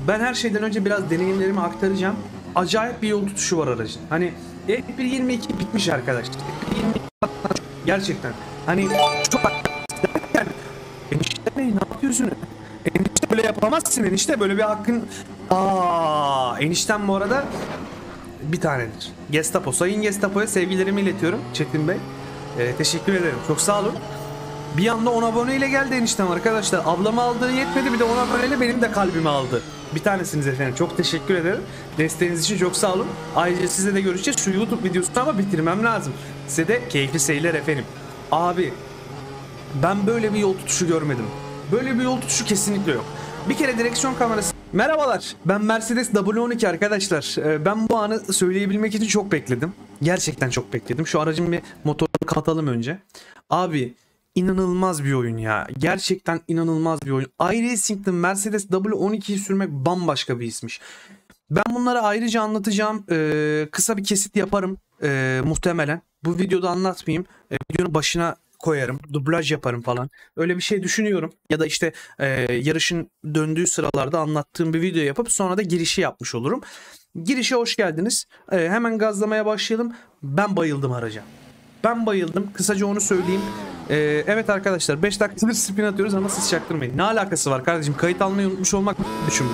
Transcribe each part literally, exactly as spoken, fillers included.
Ben her şeyden önce biraz deneyimlerimi aktaracağım. Acayip bir yol tutuşu var aracın. Hani F bir yirmi iki bitmiş arkadaşlar. F bir yirmi iki gerçekten. Hani çok derken enişte ne, ne yapıyorsun? Enişte böyle yapamazsın enişte, böyle bir hakkın. Aa, eniştem bu arada bir tanedir. Gestapo. Sayın Gestapo'ya sevgilerimi iletiyorum Çetin Bey. Ee, teşekkür ederim. Çok sağ olun. Bir anda on aboneyle geldi eniştem arkadaşlar. Ablamı aldığı yetmedi, bir de on aboneyle benim de kalbimi aldı. Bir tanesiniz efendim. Çok teşekkür ederim. Desteğiniz için çok sağ olun. Ayrıca size de görüşeceğiz. Şu YouTube videosunu ama bitirmem lazım. Size de keyifli seyirler efendim. Abi ben böyle bir yol tutuşu görmedim. Böyle bir yol tutuşu kesinlikle yok. Bir kere direksiyon kamerası. Merhabalar. Ben Mercedes W on iki arkadaşlar. Ee, Ben bu anı söyleyebilmek için çok bekledim. Gerçekten çok bekledim. Şu aracın bir motorunu katalım önce. Abi inanılmaz bir oyun ya. Gerçekten inanılmaz bir oyun. iRacing'de Mercedes W on ikiyi sürmek bambaşka bir hismiş. Ben bunları ayrıca anlatacağım. Ee, kısa bir kesit yaparım ee, muhtemelen. Bu videoda anlatmayayım. Ee, videonun başına koyarım. Dublaj yaparım falan. Öyle bir şey düşünüyorum. Ya da işte e, yarışın döndüğü sıralarda anlattığım bir video yapıp sonra da girişi yapmış olurum. Girişe hoş geldiniz. E, hemen gazlamaya başlayalım. Ben bayıldım araca. Ben bayıldım. Kısaca onu söyleyeyim. E, evet arkadaşlar, beş dakikadır spin atıyoruz ama siz çaktırmayın. Ne alakası var kardeşim? Kayıt almayı unutmuş olmak düşün.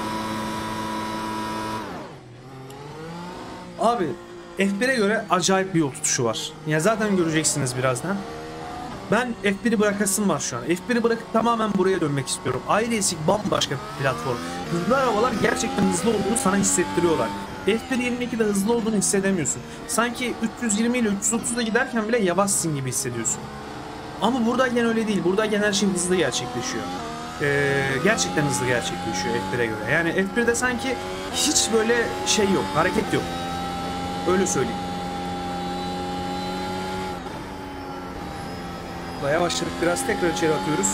Abi F bir'e göre acayip bir yol tutuşu var. Ya zaten göreceksiniz birazdan. Ben F bir'i bırakasım var şu an. F bir'i bırakıp tamamen buraya dönmek istiyorum. iRacing bambaşka bir platform. Hızlı arabalar gerçekten hızlı olduğunu sana hissettiriyorlar. F bir yirmi ikide hızlı olduğunu hissedemiyorsun. Sanki üç yüz yirmi ile üç yüz otuzda giderken bile yavaşsın gibi hissediyorsun. Ama buradayken öyle değil. Buradayken her şey hızlı gerçekleşiyor. Ee, gerçekten hızlı gerçekleşiyor F bir'e göre. Yani F bir'de sanki hiç böyle şey yok, hareket yok. Öyle söyleyeyim. Yavaşladık biraz, tekrar içeri atıyoruz.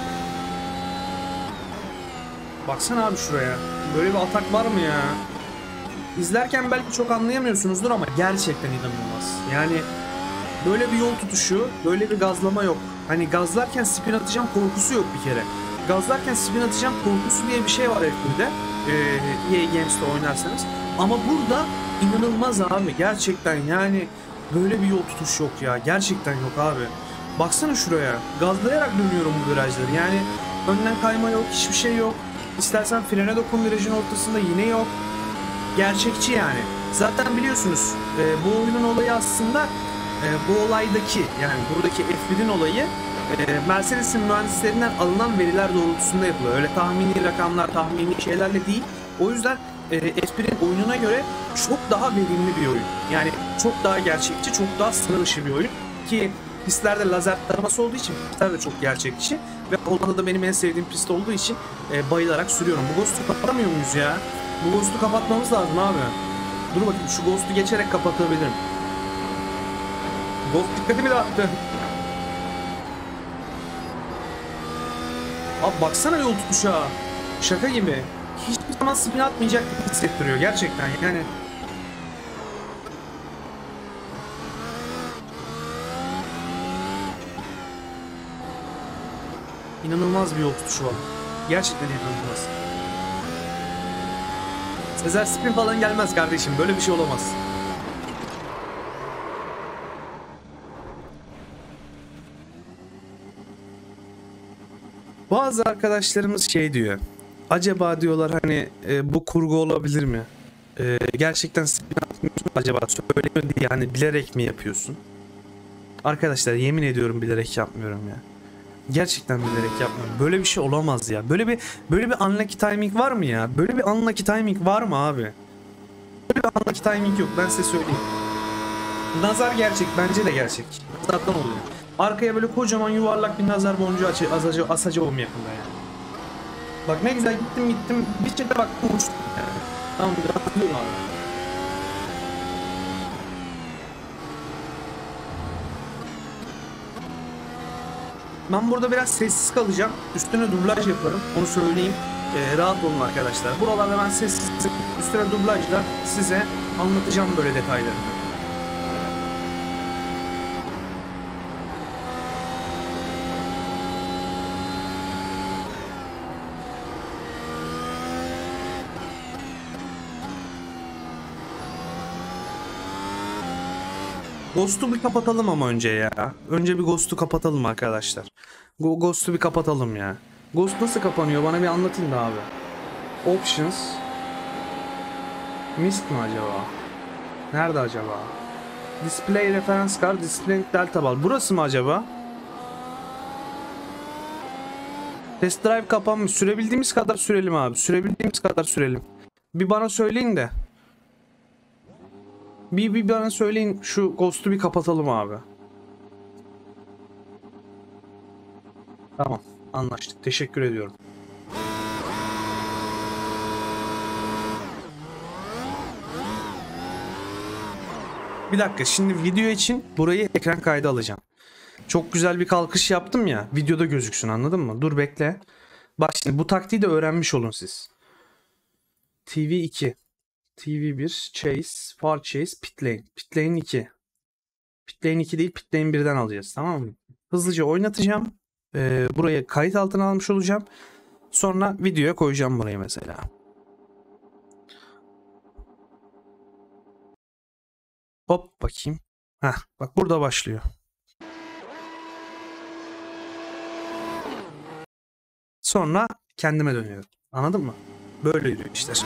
Baksana abi şuraya. Böyle bir atak var mı ya? İzlerken belki çok anlayamıyorsunuzdur ama gerçekten inanılmaz. Yani böyle bir yol tutuşu, böyle bir gazlama yok. Hani gazlarken spin atacağım korkusu yok bir kere. Gazlarken spin atacağım korkusu diye bir şey var F bir'de. Ee, E A Games'te oynarsanız. Ama burada inanılmaz abi. Gerçekten yani böyle bir yol tutuşu yok ya. Gerçekten yok abi. Baksana şuraya. Gazlayarak dönüyorum bu virajları. Yani önden kayma yok, hiçbir şey yok. İstersen frene dokun, virajın ortasında yine yok. Gerçekçi yani. Zaten biliyorsunuz e, bu oyunun olayı aslında e, bu olaydaki, yani buradaki F bir'in olayı e, Mercedes'in mühendislerinden alınan veriler doğrultusunda yapılıyor. Öyle tahmini rakamlar, tahmini şeylerle değil. O yüzden e, F bir'in oyununa göre çok daha verimli bir oyun. Yani çok daha gerçekçi, çok daha sınır dışı bir oyun. Ki pistlerde lazer taraması olduğu için pistler de çok gerçekçi. Ve Hollanda'da benim en sevdiğim pist olduğu için e, bayılarak sürüyorum. Bu Ghost'u kapatamıyor muyuz ya? Bu Ghost'u kapatmamız lazım abi. Dur bakayım, şu Ghost'u geçerek kapatabilirim. Ghost dikkatimi dağıttı. Abi baksana yol tutuşa. Şaka gibi. Hiçbir zaman spin atmayacak gibi hissettiriyor gerçekten yani. İnanılmaz bir yol tutuşu var. Gerçekten inanılmaz. Sezer spin falan gelmez kardeşim. Böyle bir şey olamaz. Bazı arkadaşlarımız şey diyor. Acaba diyorlar hani e, bu kurgu olabilir mi? E, gerçekten spin atmıyorsun acaba, söylemiyor diye hani bilerek mi yapıyorsun? Arkadaşlar yemin ediyorum bilerek yapmıyorum ya. Gerçekten bilerek yapmıyorum. Böyle bir şey olamaz ya. Böyle bir böyle bir unlucky timing var mı ya? Böyle bir unlucky timing var mı abi? Böyle bir unlucky timing yok, ben size söyleyeyim. Nazar gerçek, bence de gerçek. Nazardan oluyor. Arkaya böyle kocaman yuvarlak bir nazar boncuğu açı, asaca, asacağım yakında yani. Bak ne güzel gittim gittim bir çete baktım uçtum yani. Tamam, rahatlıyorum abi. Ben burada biraz sessiz kalacağım. Üstüne dublaj yaparım. Onu söyleyeyim. Ee, rahat olun arkadaşlar. Buralarda ben sessiz, üstüne dublajla size anlatacağım böyle detaylarını. Ghost'u bir kapatalım ama önce ya. Önce bir Ghost'u kapatalım arkadaşlar. Go Ghost'u bir kapatalım ya. Ghost nasıl kapanıyor? Bana bir anlatın da abi. Options. Mist mi acaba? Nerede acaba? Display reference card, display delta bal. Burası mı acaba? Test drive kapanmış. Sürebildiğimiz kadar sürelim abi. Sürebildiğimiz kadar sürelim. Bir bana söyleyin de. Bir, bir bana söyleyin, şu Ghost'u bir kapatalım abi. Tamam, anlaştık. Teşekkür ediyorum. Bir dakika, şimdi video için burayı ekran kaydı alacağım. Çok güzel bir kalkış yaptım ya, videoda gözüksün, anladın mı? Dur bekle. Bak şimdi bu taktiği de öğrenmiş olun siz. T V iki, T V bir, Chase, Far Chase, Pit Lane. Pit Lane iki. Pit Lane iki değil, Pit Lane birden alacağız, tamam mı? Hızlıca oynatacağım. Ee, buraya kayıt altına almış olacağım. Sonra videoya koyacağım burayı mesela. Hop bakayım. Heh, bak burada başlıyor. Sonra kendime dönüyorum. Anladın mı? Böyle yürüyor işler.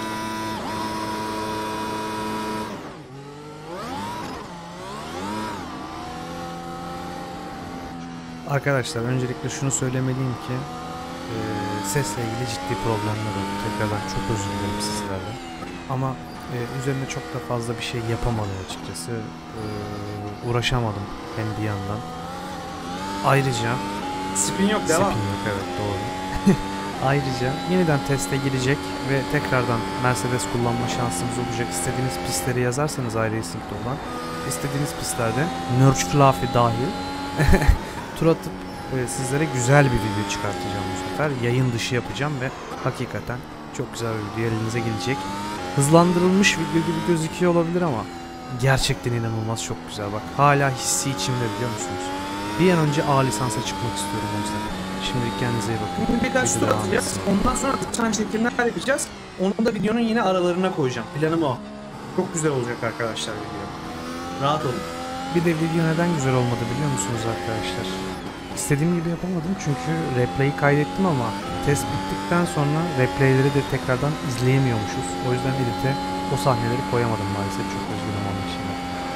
Arkadaşlar öncelikle şunu söylemeliyim ki e, sesle ilgili ciddi problemler oldu. Tekrardan çok özür dilerim sizlerden. Ama e, üzerine çok da fazla bir şey yapamadım açıkçası. E, uğraşamadım hem bir yandan. Ayrıca spin yok, devam. Spin yok, evet, doğru. Ayrıca yeniden teste girecek ve tekrardan Mercedes kullanma şansımız olacak. İstediğiniz pistleri yazarsanız iRacing'de olan, istediğiniz pistlerde Nürburgring dahil tur atıp e, sizlere güzel bir video çıkartacağım bu sefer. Yayın dışı yapacağım ve hakikaten çok güzel bir video elinize gelecek. Hızlandırılmış video gibi gözüküyor olabilir ama gerçekten inanılmaz çok güzel. Bak hala hissi içimde, biliyor musunuz? Bir an önce A lisansa çıkmak istiyorum o yüzden. Şimdilik kendinize iyi bakın. Birkaç tur atacağız. Ondan sonra tane çekimler yapacağız. Onu da videonun yine aralarına koyacağım. Planım o. Çok güzel olacak arkadaşlar video. Rahat olun. Bir de video neden güzel olmadı biliyor musunuz arkadaşlar? İstediğim gibi yapamadım çünkü replay'i kaydettim ama test bittikten sonra replay'leri de tekrardan izleyemiyormuşuz. O yüzden edit'e o sahneleri koyamadım maalesef. Çok üzgünüm onun için.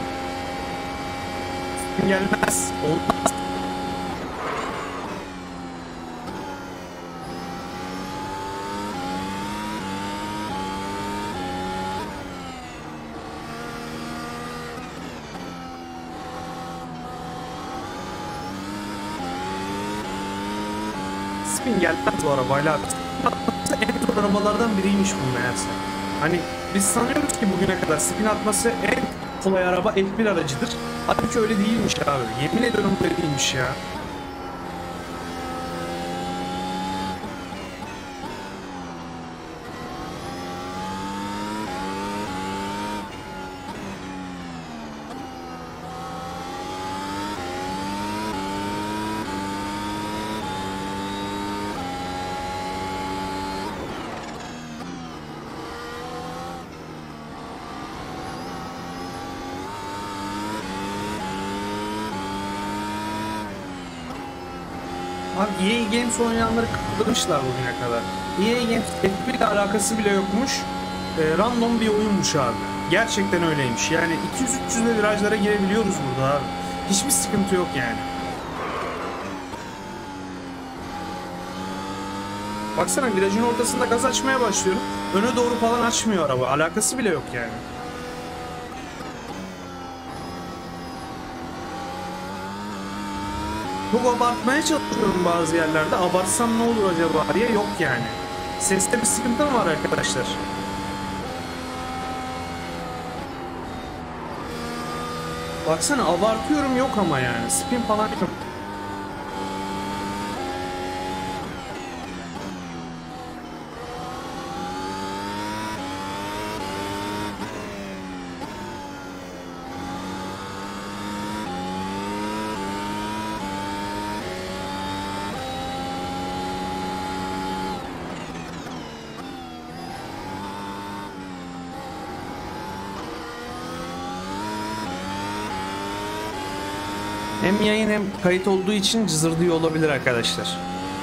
Gelmez. Olmaz. Spin gelmez bu arabayla. En zor arabalardan biriymiş bu meğerse. Hani biz sanıyoruz ki bugüne kadar spin atması en kolay araba F bir aracıdır. Halbuki öyle değilmiş abi. Yemin ediyorum böyle değilmiş ya. Abi E A Games oynayanları kırdırmışlar bugüne kadar. E A Games F bir ile alakası bile yokmuş. E, random bir oyunmuş abi. Gerçekten öyleymiş. Yani iki yüz üç yüz'de virajlara girebiliyoruz burada abi. Hiçbir sıkıntı yok yani. Baksana virajın ortasında gaz açmaya başlıyorum. Öne doğru falan açmıyor araba. Alakası bile yok yani. Çok abartmaya çalışıyorum bazı yerlerde. Abartsam ne olur acaba diye, yok yani. Seste bir sıkıntı mı var arkadaşlar? Baksana abartıyorum, yok ama yani. Spin falan yok. Hem yayın hem kayıt olduğu için cızırdıyor olabilir arkadaşlar.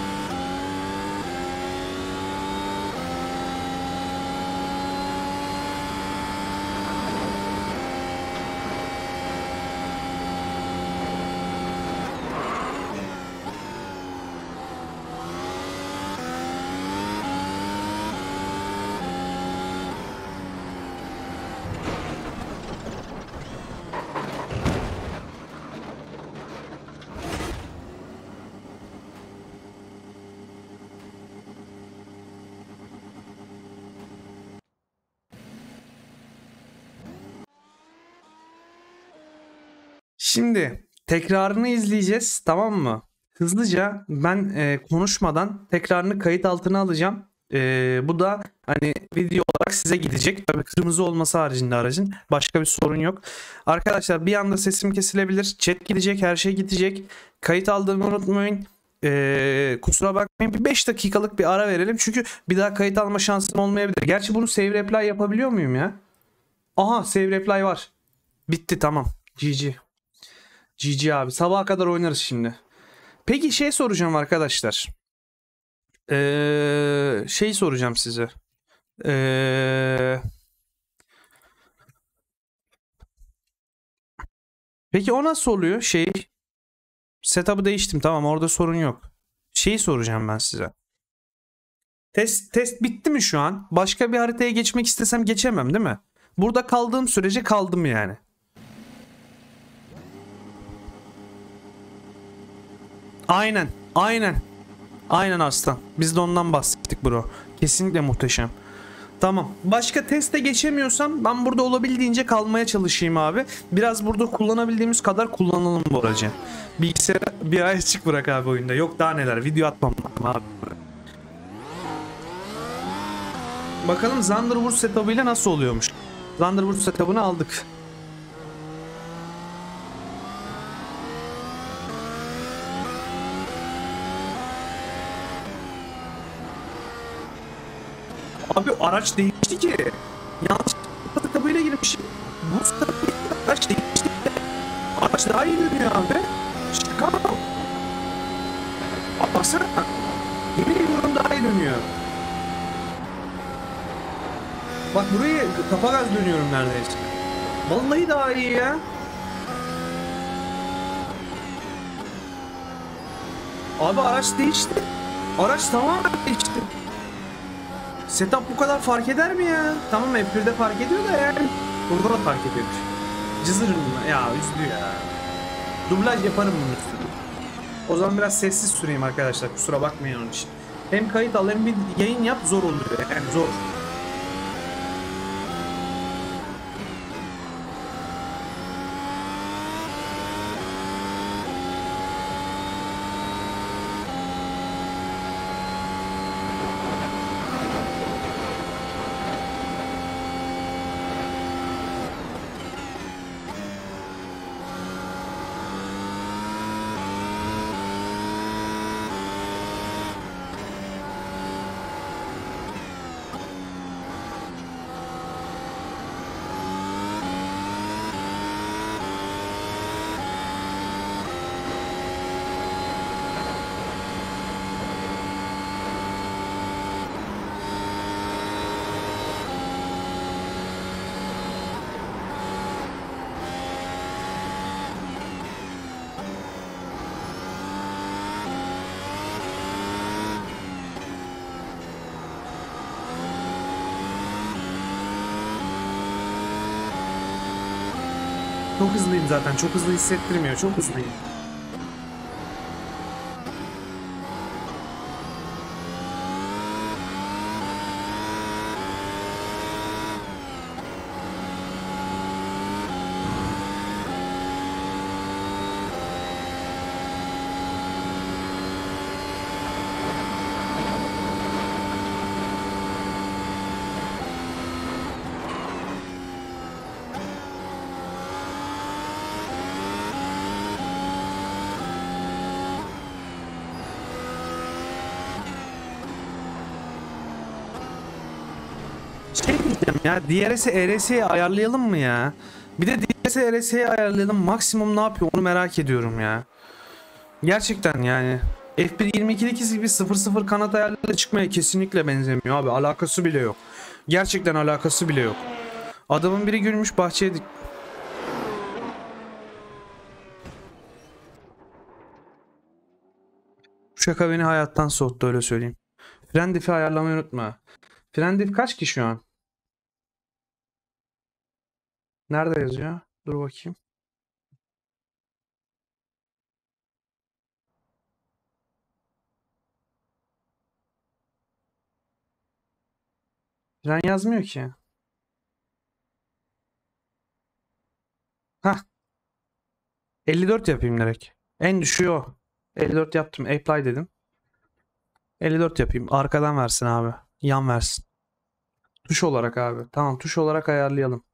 Şimdi tekrarını izleyeceğiz, tamam mı? Hızlıca ben e, konuşmadan tekrarını kayıt altına alacağım. E, bu da hani video olarak size gidecek. Tabii kırmızı olması haricinde aracın başka bir sorun yok. Arkadaşlar bir anda sesim kesilebilir. Chat gidecek, her şey gidecek. Kayıt aldığımı unutmayın. E, kusura bakmayın, bir beş dakikalık bir ara verelim. Çünkü bir daha kayıt alma şansım olmayabilir. Gerçi bunu save reply yapabiliyor muyum ya? Aha, save reply var. Bitti, tamam. G G. G G abi. Sabaha kadar oynarız şimdi. Peki şey soracağım arkadaşlar. Ee, şey soracağım size. Ee, peki o nasıl oluyor? Şey, setup'ı değiştim, tamam, orada sorun yok. Şeyi soracağım ben size. Test test bitti mi şu an? Başka bir haritaya geçmek istesem geçemem değil mi? Burada kaldığım sürece kaldım yani. Aynen. Aynen. Aynen aslan. Biz de ondan bahsettik bro. Kesinlikle muhteşem. Tamam. Başka teste geçemiyorsam ben burada olabildiğince kalmaya çalışayım abi. Biraz burada kullanabildiğimiz kadar kullanalım bu aracı. Bilgisayarı bir ay açık bırak abi oyunda. Yok daha neler. Video atmam abi. Bakalım Thunderbolt setup'ıyla nasıl oluyormuş. Thunderbolt setup'ını aldık. Abi araç değişti ki. Yanlış setup'ıyla girmişim. Bu setup'ıyla araç değişti. Araç daha iyi dönüyor abi. Şaka mı? Abi baksana. Yemin ediyorum daha iyi dönüyor. Bak burayı kafa gaz dönüyorum neredeyse. Vallahi daha iyi ya. Abi araç değişti. Araç tamamen değişti. Setup bu kadar fark eder mi ya? Tamam F bir'de fark ediyor da yani. Burada da fark ediyormuş. Cızırım ya, üzdü ya. Dublaj yaparım bunun üstüne. O zaman biraz sessiz süreyim arkadaşlar, kusura bakmayın onun için. Hem kayıt al hem bir yayın yap, zor oluyor yani, zor. Çok hızlıyım zaten. Çok hızlı hissettirmiyor. Çok hızlıyım. Şey diyeceğim ya, D R S'i E R S'ye ayarlayalım mı ya? Bir de D R S R S'yi ayarladım. Maksimum ne yapıyor onu merak ediyorum ya. Gerçekten yani. F bir yirmi ikideki gibi sıfır sıfır kanat ayarlarıyla çıkmaya kesinlikle benzemiyor abi. Alakası bile yok. Gerçekten alakası bile yok. Adamın biri gülmüş bahçeye... Bu şaka beni hayattan soğuttu, öyle söyleyeyim. Fren diff'i ayarlamayı unutma. Fren diff kaç ki şu an? Nerede yazıyor? Dur bakayım. Fren yazmıyor ki. Hah. elli dört yapayım direkt. En düşüğü o. elli dört yaptım. Apply dedim. elli dört yapayım. Arkadan versin abi. Yan versin. Tuş olarak abi. Tamam, tuş olarak ayarlayalım.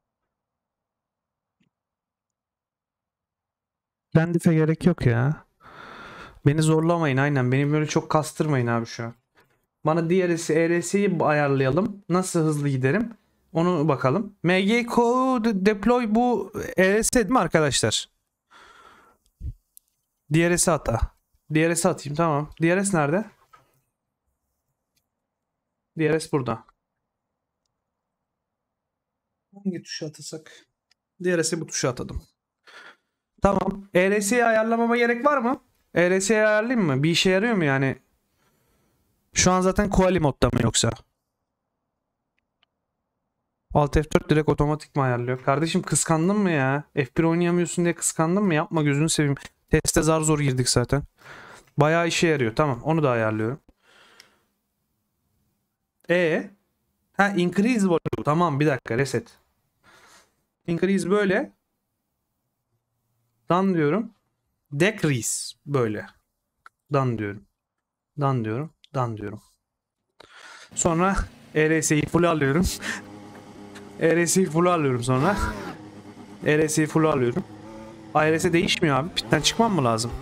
Fren diff'e gerek yok ya. Beni zorlamayın, aynen. Beni böyle çok kastırmayın abi şu an. Bana D R S, E R S'yi ayarlayalım. Nasıl hızlı giderim? Onu bakalım. M G Code Deploy bu E R S değil mi arkadaşlar? D R S ata. D R S atayım, tamam. D R S nerede? D R S burada. Hangi tuşa atasak? D R S'i bu tuşa atadım. Tamam. E R S'yi ayarlamama gerek var mı? E R S'yi ayarlayayım mı? Bir işe yarıyor mu yani? Şu an zaten quali modda mı yoksa? Alt F dört direkt otomatik mi ayarlıyor? Kardeşim kıskandın mı ya? F bir oynayamıyorsun diye kıskandın mı? Yapma, gözünü seveyim. Teste zar zor girdik zaten. Bayağı işe yarıyor. Tamam, onu da ayarlıyorum. E ha, increase volume. Tamam, bir dakika, reset. Increase böyle. Done diyorum. Decrease böyle. Done diyorum. Done diyorum. Done diyorum. Sonra E R S'yi full alıyorum. E R S'yi full alıyorum sonra. E R S'yi full alıyorum. A R S değişmiyor abi. Pitten çıkmam mı lazım?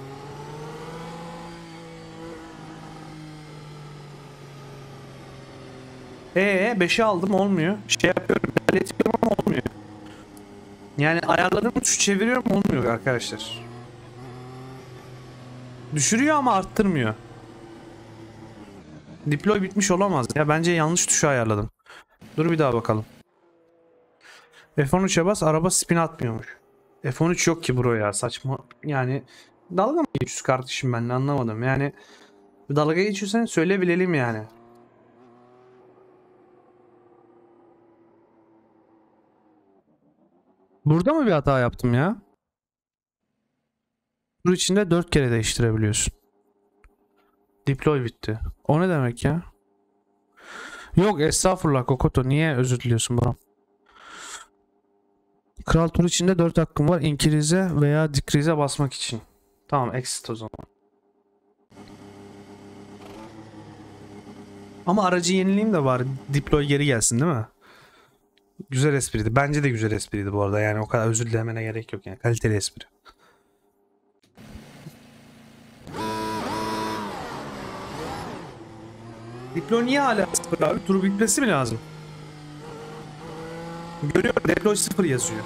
Ee beşe aldım, olmuyor. Şey yapıyorum, ilerletiyorum ama olmuyor. Yani ayarladığım tuşu çeviriyorum, olmuyor arkadaşlar. Düşürüyor ama arttırmıyor. Deploy bitmiş olamaz. Ya bence yanlış tuşu ayarladım. Dur bir daha bakalım. F on üçe bas, araba spin atmıyormuş. F on üç yok ki bro ya, saçma. Yani dalga mı geçiyorsun kardeşim, ben de anlamadım. Yani dalga geçiyorsan söyle bilelim yani. Burada mı bir hata yaptım ya? Tur içinde dört kere değiştirebiliyorsun. Deploy bitti. O ne demek ya? Yok estağfurullah Kokoto, niye özür diliyorsun bro? Kral tur içinde dört hakkım var. Increase'e veya decrease'e basmak için. Tamam, exit o zaman. Ama aracı yenileyim de bari deploy geri gelsin değil mi? Güzel espriydi. Bence de güzel espriydi bu arada. Yani o kadar özür dilemene gerek yok yani. Kaliteli espri. Deploy niye hala sıfır abi? Turu bitmesi mi lazım? Görüyorum, deploy sıfır yazıyor.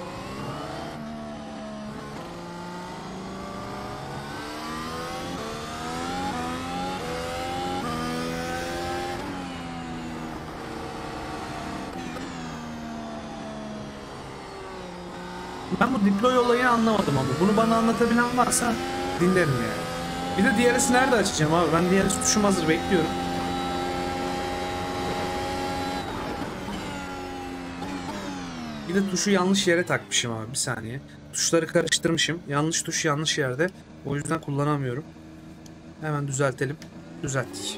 Ben bu deploy olayını anlamadım ama. Bunu bana anlatabilen varsa dinlerim yani. Bir de D R S'i nerede açacağım abi? Ben D R S tuşum hazır, bekliyorum. Bir de tuşu yanlış yere takmışım abi, bir saniye. Tuşları karıştırmışım. Yanlış tuş yanlış yerde. O yüzden kullanamıyorum. Hemen düzeltelim. Düzelttik.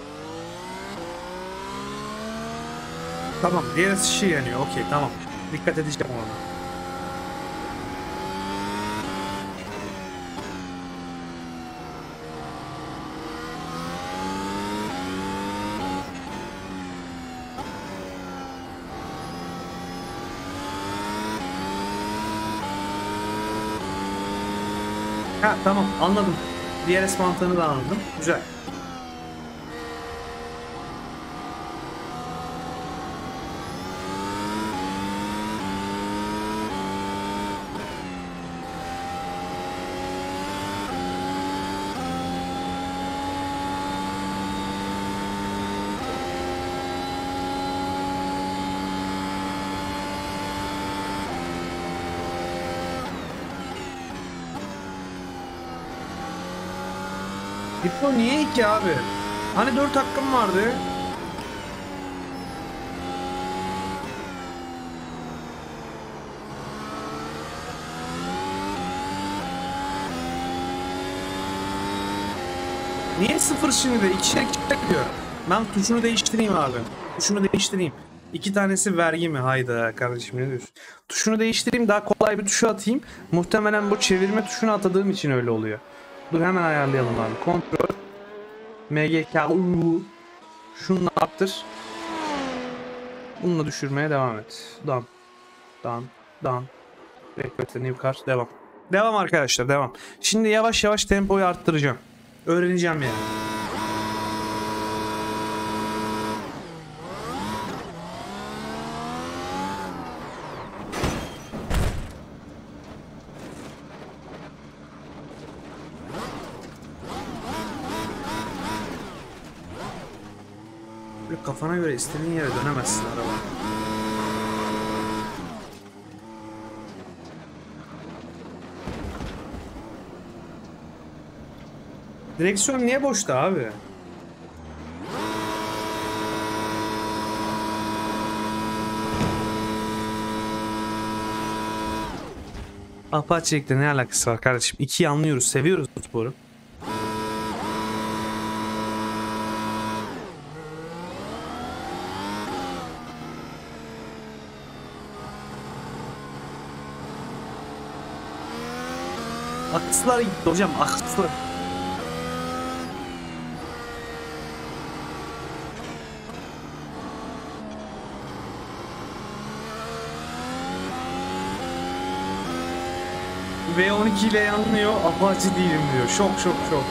Tamam, D R S ışığı yanıyor. Okey, tamam. Dikkat edeceğim ona. Ha tamam, anladım. D R S mantığını da anladım. Güzel. Diplo niye iki abi? Hani dört hakkım vardı. Niye sıfır şimdi de? İkişer ikişer gidiyor. Ben tuşunu değiştireyim abi. Tuşunu değiştireyim. İki tanesi vergi mi? Hayda kardeşim ne diyorsun? Tuşunu değiştireyim, daha kolay bir tuşu atayım. Muhtemelen bu çevirme tuşunu atadığım için öyle oluyor. Dur hemen ayarlayalım abi. Kontrol. M G K. Şunu arttır. Bununla düşürmeye devam et. Down. Down. Down. Request new car. Devam. Devam arkadaşlar devam. Şimdi yavaş yavaş tempoyu arttıracağım. Öğreneceğim yani. Böyle kafana göre istediğin yere dönemezsin araba. Direksiyon niye boşta abi? Apache'likle ne alakası var kardeşim? İkiyi anlıyoruz, seviyoruz bu sporu. Akslar gitti hocam, akslar. V on iki ile yanmıyor, Apache değilim diyor. Şok şok şok.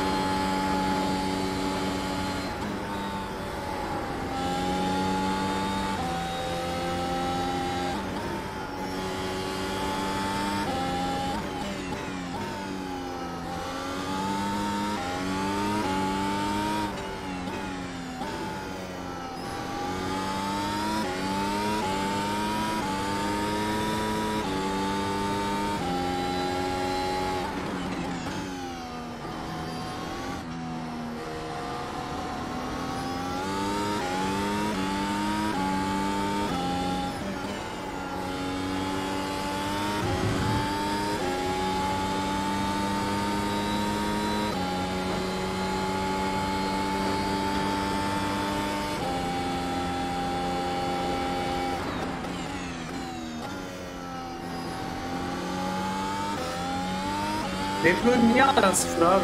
Deploy niye hala sıfır abi?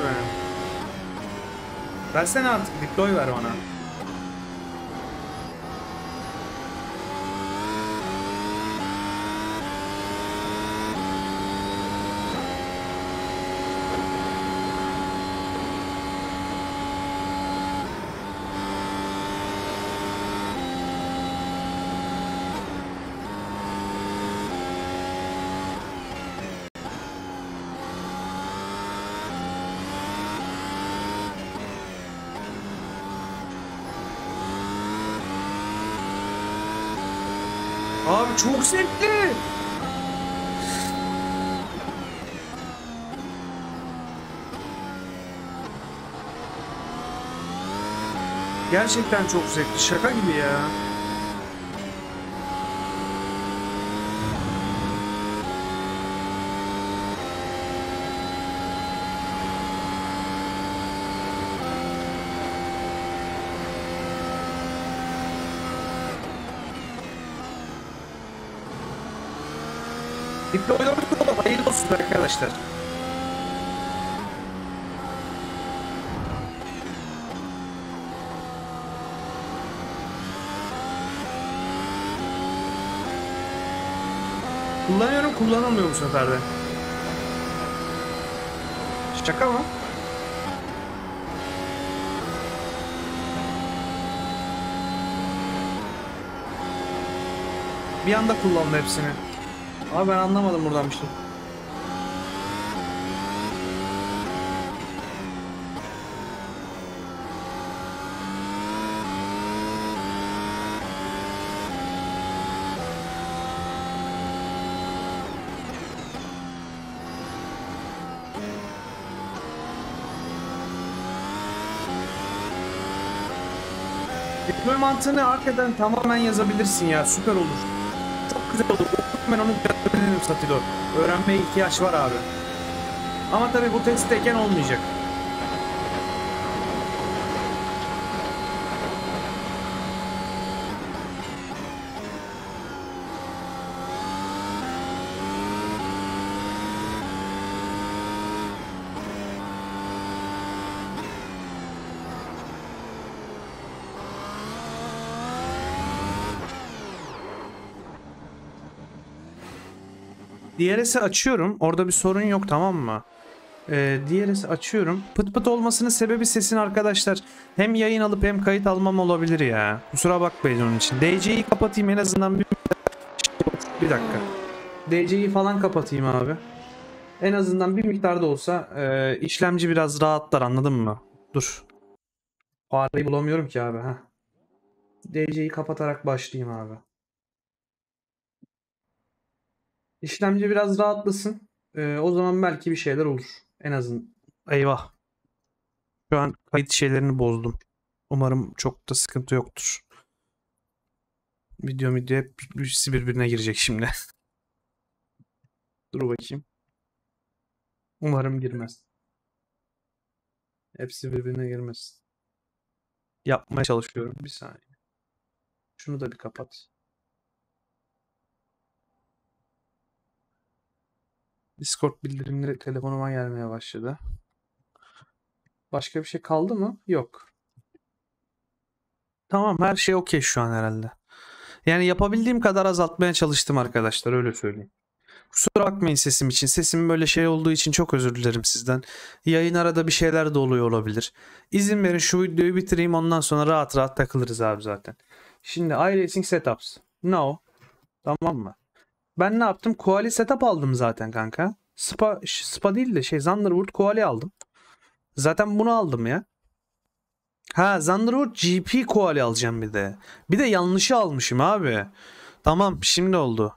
Versene artık, deploy ver bana. Abi çok zevkli. Gerçekten çok zevkli. Şaka gibi ya. Deploy'dan sonra hayırlı olsun arkadaşlar. Kullanıyorum, kullanamıyorum bu sefer de. Şaka mı? Bir anda kullandı hepsini. Abi ben anlamadım buradan bir şey. Deploy mantığını hakikaten tamamen yazabilirsin ya. Süper olur. Çok güzel olur. Okudum ben onu biraz öğrenirim Satilo. Öğrenmeye ihtiyaç var abi. Ama tabii bu testteyken olmayacak. D R S'i açıyorum. Orada bir sorun yok, tamam mı? Ee, D R S'i açıyorum. Pıt pıt olmasının sebebi sesin arkadaşlar. Hem yayın alıp hem kayıt almam olabilir ya. Kusura bakmayın onun için. D C'yi kapatayım en azından bir, bir dakika. D C'yi falan kapatayım abi. En azından bir miktar da olsa e, işlemci biraz rahatlar, anladın mı? Dur. Fareyi bulamıyorum ki abi. Heh. D C'yi kapatarak başlayayım abi. İşlemci biraz rahatlasın. Ee, o zaman belki bir şeyler olur. En azından. Eyvah. Şu an kayıt şeylerini bozdum. Umarım çok da sıkıntı yoktur. Video video hep birisi birbirine girecek şimdi. Dur bakayım. Umarım girmez. Hepsi birbirine girmez. Yapmaya çalışıyorum. Bir saniye. Şunu da bir kapat. Discord bildirimleri telefonuma gelmeye başladı. Başka bir şey kaldı mı? Yok. Tamam, her şey okey şu an herhalde. Yani yapabildiğim kadar azaltmaya çalıştım arkadaşlar, öyle söyleyeyim. Kusura bakmayın sesim için. Sesim böyle şey olduğu için çok özür dilerim sizden. Yayın arada bir şeyler de oluyor olabilir. İzin verin şu videoyu bitireyim, ondan sonra rahat rahat takılırız abi zaten. Şimdi iRacing Setups. No. Tamam mı? Ben ne yaptım? Koali setup aldım zaten kanka. Spa, Spa değil de şey Thunderbird Koali aldım. Zaten bunu aldım ya. Ha, Thunderbird G P Koali alacağım bir de. Bir de yanlışı almışım abi. Tamam, şimdi oldu.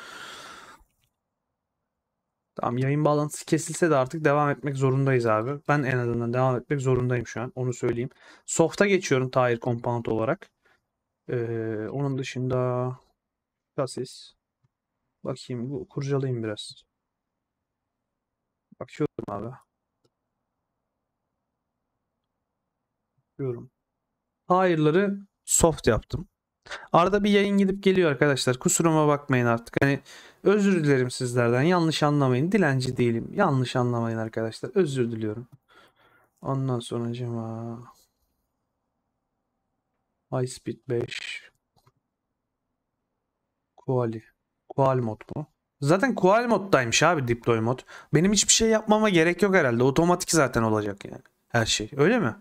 Tamam, yayın bağlantısı kesilse de artık devam etmek zorundayız abi. Ben en azından devam etmek zorundayım şu an. Onu söyleyeyim. Soft'a geçiyorum Tahir Compound olarak. Ee, onun dışında chassis. Bakayım, bu kurcalayayım biraz. Bakıyorum abi. Bakıyorum. Tahir'ları soft yaptım. Arada bir yayın gidip geliyor arkadaşlar. Kusuruma bakmayın artık. Hani özür dilerim sizlerden. Yanlış anlamayın. Dilenci değilim. Yanlış anlamayın arkadaşlar. Özür diliyorum. Ondan sonra cema High Speed beş. Quali. Qual mod mu? Zaten Qual moddaymış abi deploy mod. Benim hiçbir şey yapmama gerek yok herhalde. Otomatik zaten olacak yani. Her şey. Öyle mi?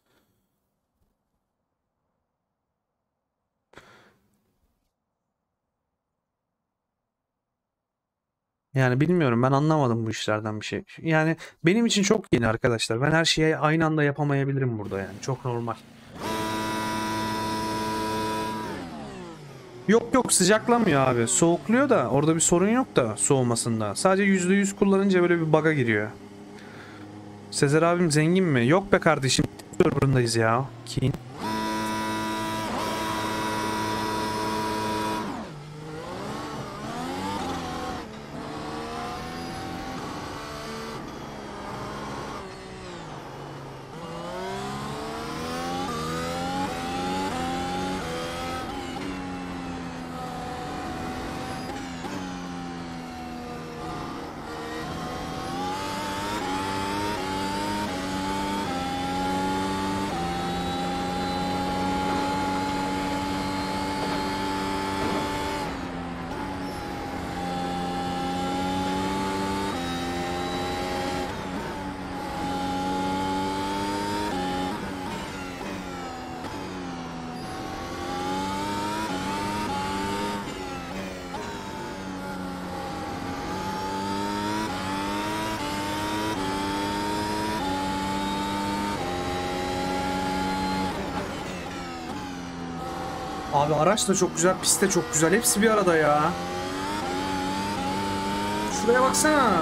Yani bilmiyorum, ben anlamadım bu işlerden bir şey. Yani benim için çok yeni arkadaşlar. Ben her şeyi aynı anda yapamayabilirim burada yani. Çok normal. Yok yok, sıcaklamıyor abi. Soğukluyor da orada bir sorun yok da soğumasında. Sadece yüzde yüz kullanınca böyle bir bug'a giriyor. Sezer abim zengin mi? Yok be kardeşim. Server'ındayız ya. Kin. Abi araç da çok güzel, pist de çok güzel. Hepsi bir arada ya. Şuraya baksana.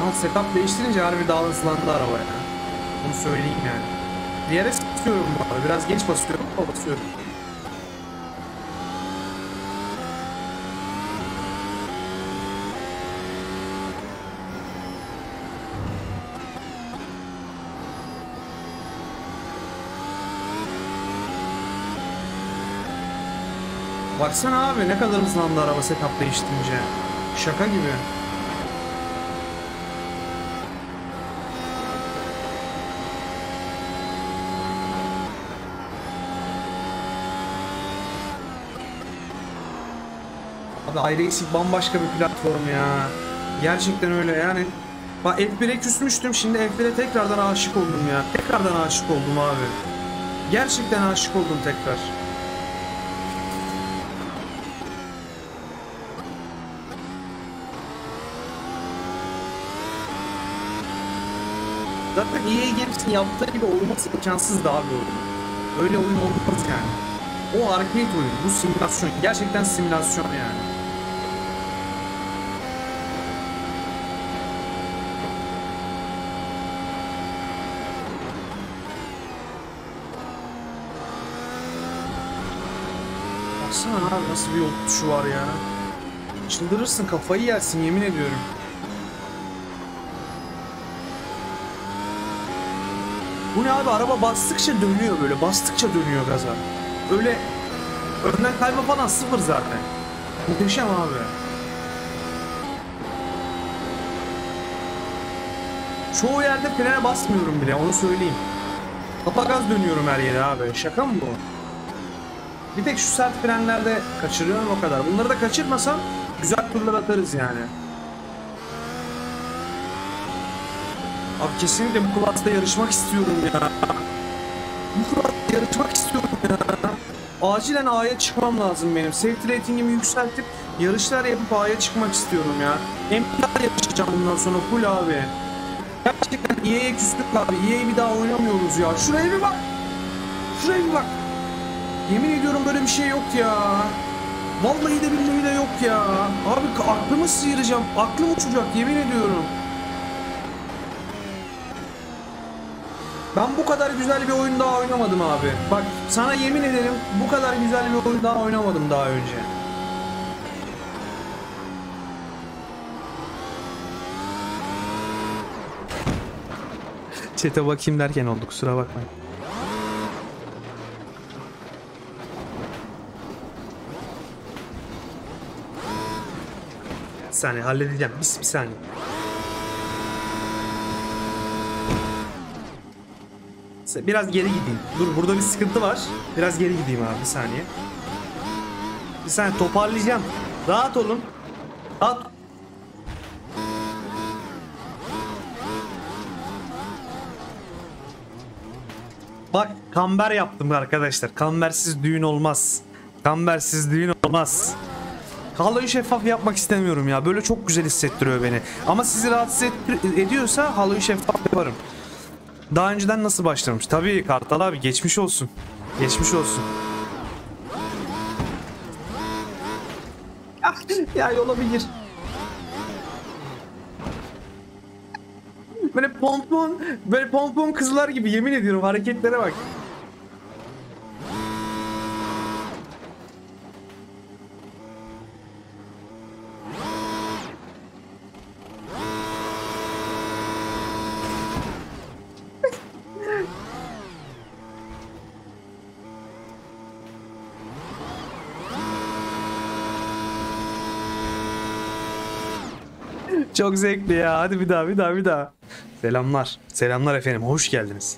Ama setup değiştirince harbi daha hızlandı araba ya. Bunu söyleyeyim yani. D R S basıyorum bu arada. Biraz geç basıyorum ama basıyorum. Baksana abi ne kadar hızlandı araba setup değiştirince. Şaka gibi. Abi iRacing bambaşka bir platform ya. Gerçekten öyle yani. Bak F bir'e küsmüştüm, şimdi F bir'e tekrardan aşık oldum ya. Tekrardan aşık oldum abi. Gerçekten aşık oldum tekrar. Zaten E A Games'in yaptığı gibi olması imkansızdı abi oyun. Öyle oyun olmaz yani. O arcade oyun, bu simülasyon. Gerçekten simülasyon yani. Baksana abi nasıl bir yol tutuşu var ya. Çıldırırsın, kafayı yersin yemin ediyorum. Bu ne abi, araba bastıkça dönüyor böyle, bastıkça dönüyor gaza. Öyle önden kayma falan sıfır zaten. Muhteşem abi. Çoğu yerde frene basmıyorum bile, onu söyleyeyim. Kafa gaz dönüyorum her yere abi. Şaka mı bu? Bir tek şu sert frenlerde kaçırıyorum, o kadar. Bunları da kaçırmasam güzel turlar atarız yani. Abi kesinlikle bu klasta yarışmak istiyorum ya. Bu klasta yarışmak istiyorum ya. Acilen A'ya çıkmam lazım benim. Safety ratingimi yükseltip yarışlar yapıp A'ya çıkmak istiyorum ya. M P yarışacağım bundan sonra full abi. Gerçekten E A'ye küstük abi. E A'yı bir daha oynamıyoruz ya. Şuraya bir bak. Şuraya bir bak. Yemin ediyorum böyle bir şey yok ya. Vallahi de billahi de yok ya. Abi aklımı sıyıracağım. Aklım uçacak yemin ediyorum. Ben bu kadar güzel bir oyun daha oynamadım abi. Bak sana yemin ederim bu kadar güzel bir oyun daha oynamadım daha önce. Chat'e bakayım derken oldu, kusura bakmayın. Bir saniye halledeceğim. Bir, bir saniye. Biraz geri gideyim. Dur, burada bir sıkıntı var. Biraz geri gideyim abi, bir saniye. Bir saniye toparlayacağım. Rahat olun. Rahat. Bak kamber yaptım arkadaşlar. Kambersiz düğün olmaz. Kambersiz düğün olmaz. Halo'yu şeffaf yapmak istemiyorum ya. Böyle çok güzel hissettiriyor beni. Ama sizi rahatsız et ediyorsa Halo'yu şeffaf yaparım. Daha önceden nasıl başlamış? Tabii Kartal abi geçmiş olsun. Geçmiş olsun. Ah, ya yola bir gir. Böyle pompon, böyle pompon kızlar gibi yemin ediyorum, hareketlere bak. Çok zevkli ya. Hadi bir daha, bir daha, bir daha. Selamlar. Selamlar efendim. Hoş geldiniz.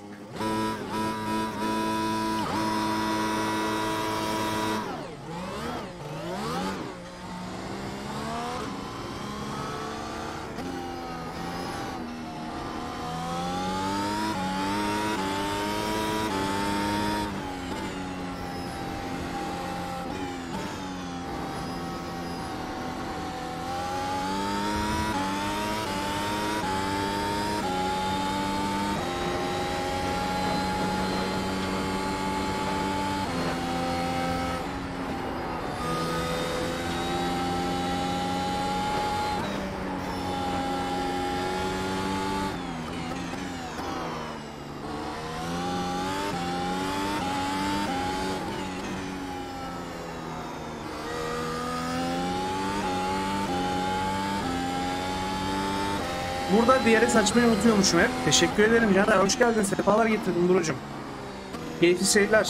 Burada D R S açmayı unutuyormuşum hep. Teşekkür ederim Caner. Hoş geldin. Sefalar getirdin Duru'cum. Keyifli seyirler.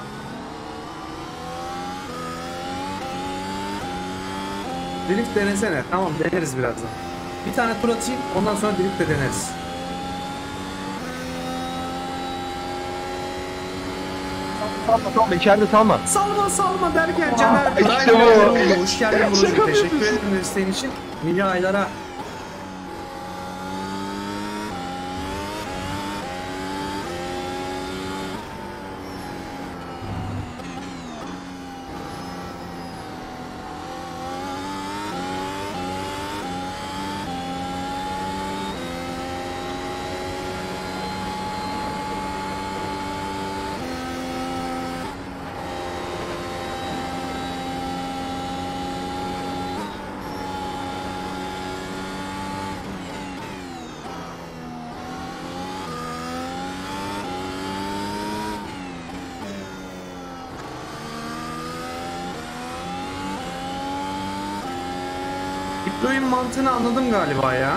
Drift denesene. Tamam, deneriz birazdan. Bir tane tur atayım, ondan sonra drift de deneriz. Salma salma, içeride salma. Salma salma derken Caner işte Prime hoş geldin Buru'cum. Teşekkür ederim desteğin için. Nice aylara. Diployun mantığını anladım galiba ya.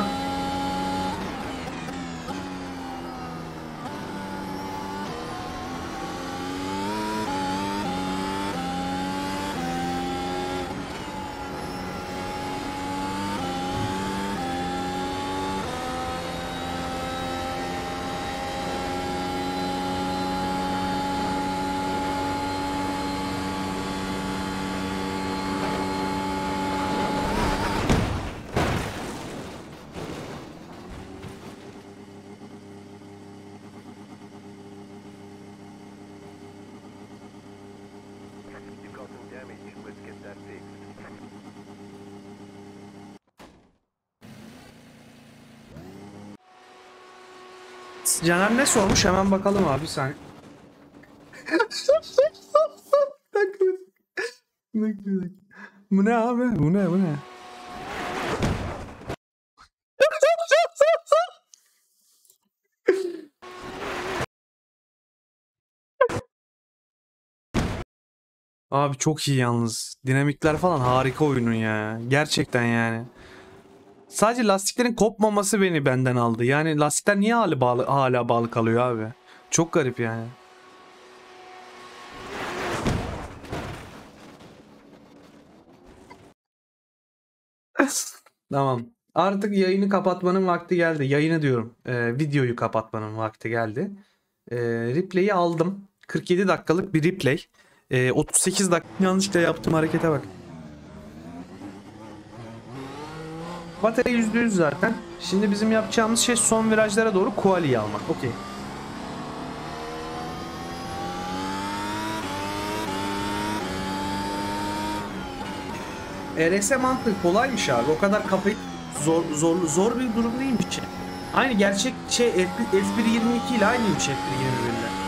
Caner ne sormuş? Hemen bakalım abi sen. Bu ne abi? Bu ne? Bu ne? Abi çok iyi yalnız. Dinamikler falan harika oyunun ya. Gerçekten yani. Sadece lastiklerin kopmaması beni benden aldı. Yani lastikler niye hala bağlı, hala bağlı kalıyor abi? Çok garip yani. Tamam. Artık yayını kapatmanın vakti geldi. Yayını diyorum. Ee, videoyu kapatmanın vakti geldi. Ee, replay'i aldım. kırk yedi dakikalık bir replay. Ee, otuz sekiz dakika. Yanlışlıkla yaptığım harekete bak. Batarya yüzde yüz zaten. Şimdi bizim yapacağımız şey son virajlara doğru quali'yi almak. Okey. R S mantığı kolaymış abi. O kadar kafayı zor zor zor bir durum değilmiş. Aynı gerçek şey F bir yirmi iki ile aynıymış F bir yirmi bir ile.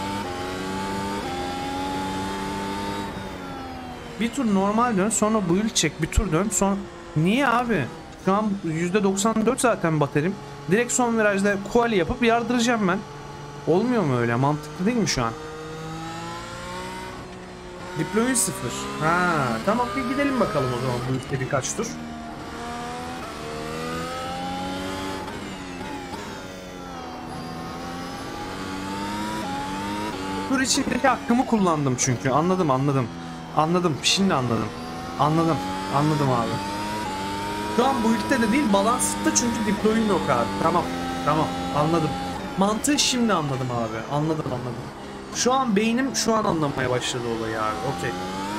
Bir tur normal dön, sonra build çek, bir tur dön, sonra niye abi? Şu an yüzde doksan dört zaten bataryam. Direkt son virajda quali yapıp yardıracağım ben. Olmuyor mu öyle? Mantıklı değil mi şu an? Deploy sıfır. Ha, tamam, bir gidelim bakalım o zaman bu ülke birkaç tur. Tur içindeki hakkımı kullandım çünkü. Anladım anladım. Anladım. Şimdi anladım. Anladım. Anladım abi. Şu an bu ülkede de değil, balansta çünkü deploy'un yok abi. Tamam. Tamam. Anladım. Mantığı şimdi anladım abi. Anladım anladım. Şu an beynim şu an anlamaya başladı olayı abi. Okey.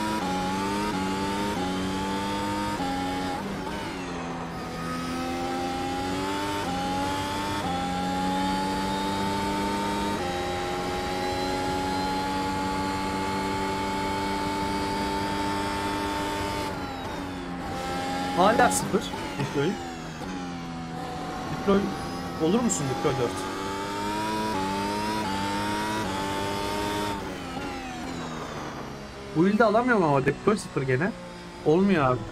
Hala sıfır. Deploy. Deploy. Olur musun Deploy dört? Bu ilde alamıyorum ama Deploy sıfır gene. Olmuyor abi.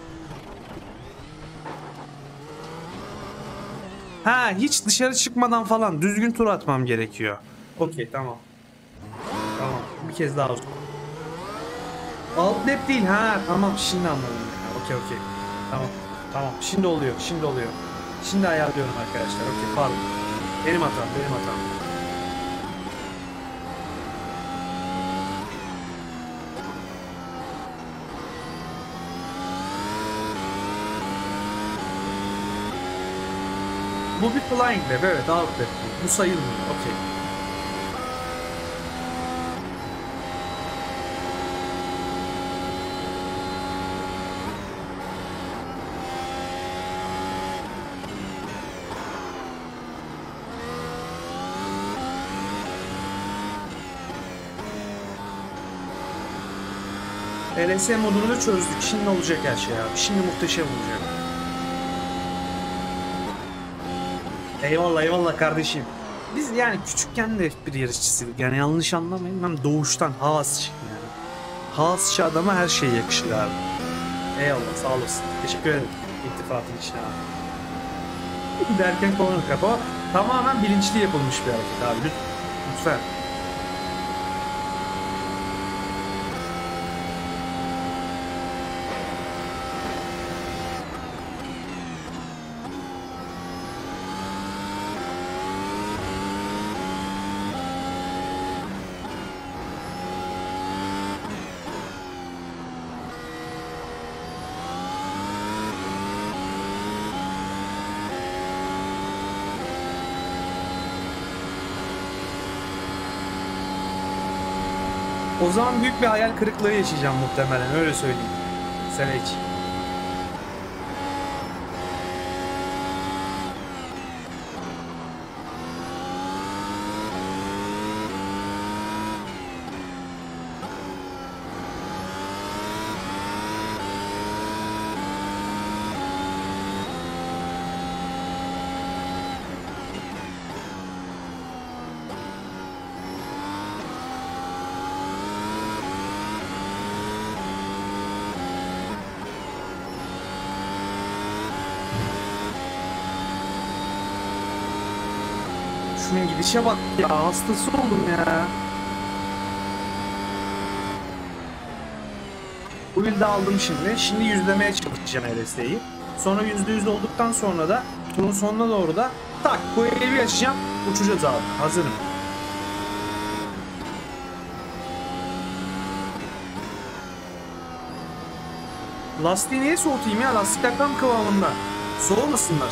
Ha, hiç dışarı çıkmadan falan düzgün tur atmam gerekiyor. Okey, tamam. Tamam, bir kez daha olsun. Alt dep değil, ha tamam, şimdi anladım. Okey okey. Tamam tamam, şimdi oluyor, şimdi oluyor. Şimdi ayarlıyorum arkadaşlar. Okey, pardon. Benim hatam, benim hatam. Bu bir flying lab, evet, outlet. Bu sayılmıyor, okey. L S modunu da çözdük. Şimdi olacak her şey abi. Şimdi muhteşem olacak. Eyvallah eyvallah kardeşim. Biz yani küçükken de F bir yarışçısıydık. Yani yanlış anlamayın. Ben doğuştan Haas'çıyım yani. Haasçı adama her şey yakışır abi. Eyvallah, sağ olasın. Teşekkür ederim iltifatın için abi. Derken konu kafa. Tamamen bilinçli yapılmış bir hareket abi. Lütfen. O zaman büyük bir hayal kırıklığı yaşayacağım muhtemelen, öyle söyleyeyim. Sen hiç. Şunun gidişe bak ya, hastası oldum ya. Bu build'i aldım şimdi. Şimdi yüzlemeye çalışacağım L S D'yi. Sonra yüzde yüz olduktan sonra da turun sonuna doğru da tak bu evi açacağım. Uçacağız abi. Hazırım. Lastiği niye soğutayım ya? Lastikler tam kıvamında. Soğumasınlar.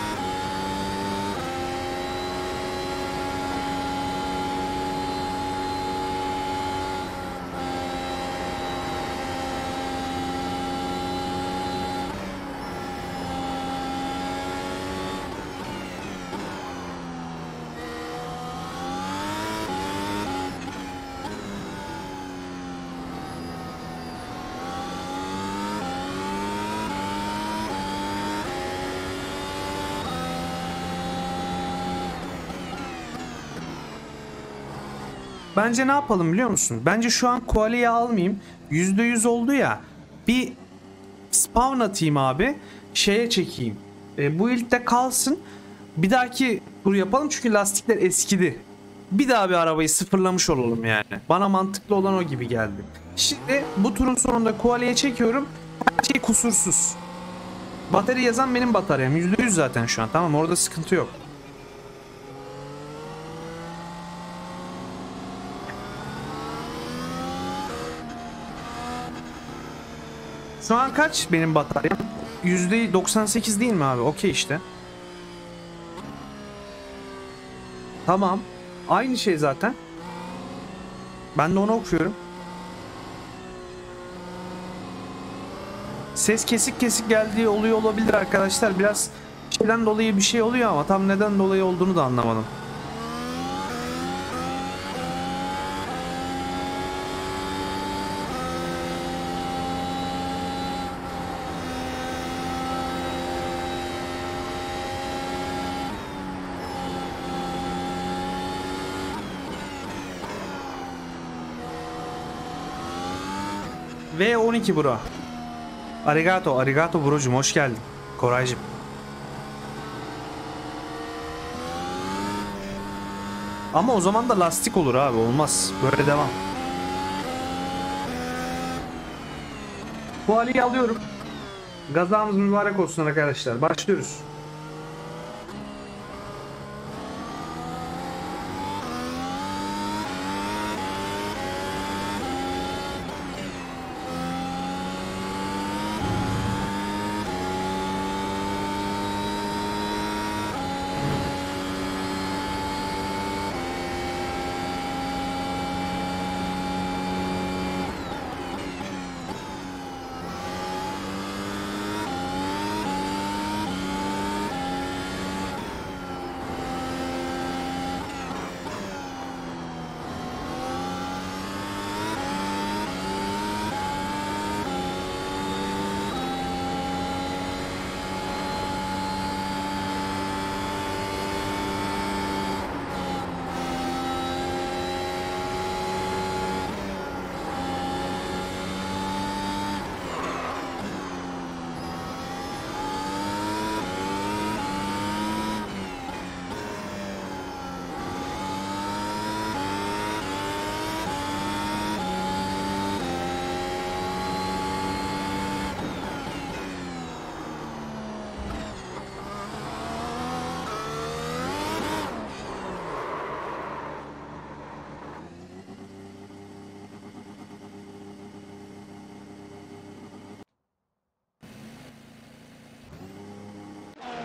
Bence ne yapalım biliyor musun? Bence şu an Koali'yi almayayım. yüzde yüz oldu ya. Bir spawn atayım abi. Şeye çekeyim. E, bu ilkte kalsın. Bir dahaki tur yapalım çünkü lastikler eskidi. Bir daha bir arabayı sıfırlamış olalım yani. Bana mantıklı olan o gibi geldi. Şimdi bu turun sonunda Koali'ye çekiyorum. Her şey kusursuz. Batarya yazan benim bataryam. yüzde yüz zaten şu an. Tamam, orada sıkıntı yok. Şu an kaç benim bataryam? yüzde doksan sekiz değil mi abi? Okey işte. Tamam. Aynı şey zaten. Ben de onu okuyorum. Ses kesik kesik geldiği oluyor olabilir arkadaşlar. Biraz şeyden dolayı bir şey oluyor ama tam neden dolayı olduğunu da anlamadım. V on iki bro. Arigato, arigato brocum, hoş geldin. Koraycığım. Ama o zaman da lastik olur abi, olmaz. Böyle devam. Bu Ali'yi alıyorum. Gazamız mübarek olsun arkadaşlar. Başlıyoruz.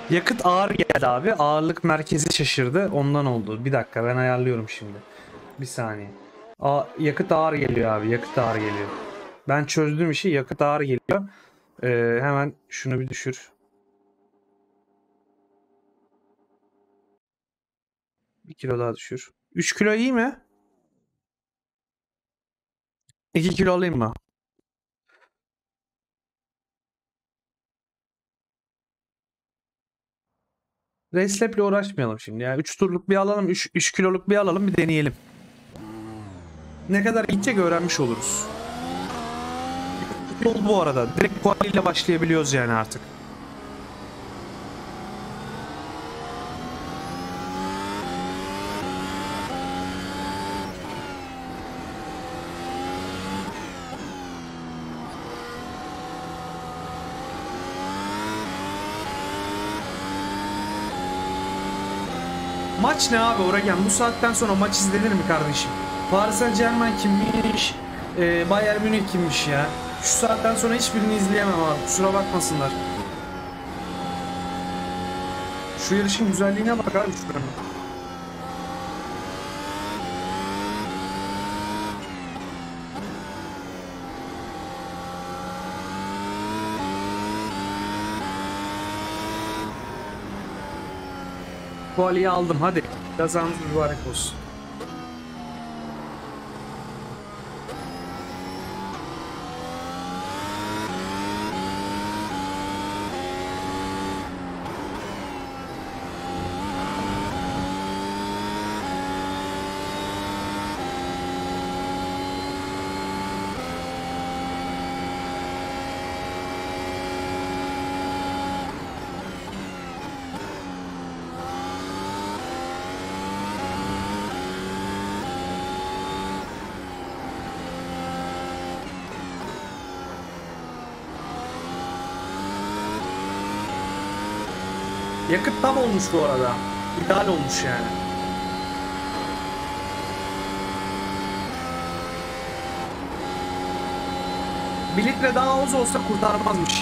Yakıt ağır geldi abi. Ağırlık merkezi şaşırdı. Ondan oldu. Bir dakika ben ayarlıyorum şimdi. Bir saniye. A yakıt ağır geliyor abi. Yakıt ağır geliyor. Ben çözdüğüm işi yakıt ağır geliyor. Ee, hemen şunu bir düşür. Bir kilo daha düşür. üç kilo iyi mi? iki kilo alayım mı? Racelap'le uğraşmayalım şimdi ya. üç turluk bir alalım. üç kiloluk bir alalım bir deneyelim. Ne kadar gidecek öğrenmiş oluruz. Yol bu arada. Direkt quali ile başlayabiliyoruz yani artık. Maç ne abi Oragen? Bu saatten sonra maç izlenir mi kardeşim? Paris Saint-Germain kimmiş? Ee, Bayern Münih kimmiş ya? Şu saatten sonra hiçbirini izleyemem abi. Kusura bakmasınlar. Şu yarışın güzelliğine bak abi şuranın. Kualiyi aldım hadi. Kazanız mübarek olsun. Yakıt tam olmuş bu arada. İdeal olmuş yani. Bir litre daha az olsa kurtarmazmış.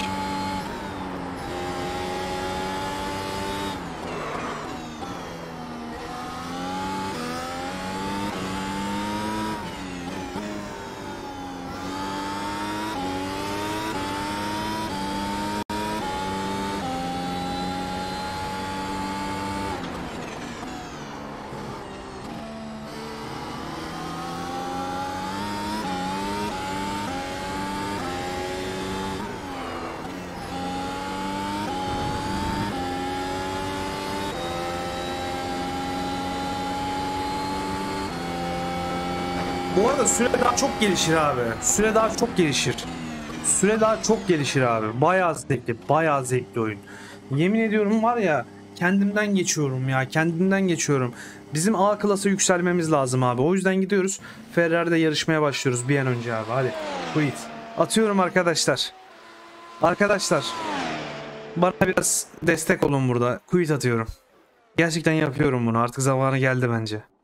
Bu arada süre daha çok gelişir abi. Süre daha çok gelişir. Süre daha çok gelişir abi. Bayağı zevkli, bayağı zevkli oyun. Yemin ediyorum var ya, kendimden geçiyorum ya, kendimden geçiyorum. Bizim A klasa yükselmemiz lazım abi. O yüzden gidiyoruz. Ferrari'de yarışmaya başlıyoruz bir an önce abi. Hadi. Quit. Atıyorum arkadaşlar. Arkadaşlar. Bana biraz destek olun burada. Quit atıyorum. Gerçekten yapıyorum bunu. Artık zamanı geldi bence.